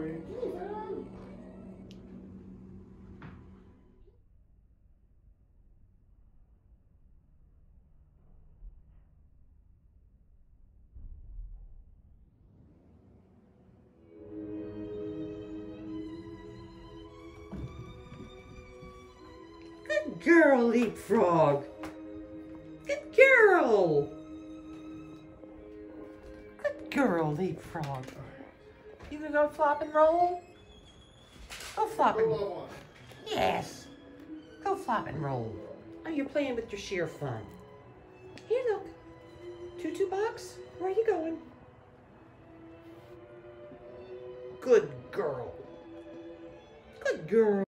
boy. Good girl, Leapfrog. Good girl. Good girl, Leapfrog. You gonna go flop and roll? Go flop and roll. Yes. Go flop and roll. Oh, you're playing with your sheer fun. Here, look. Tutu box? Where are you going? Good girl. Good girl.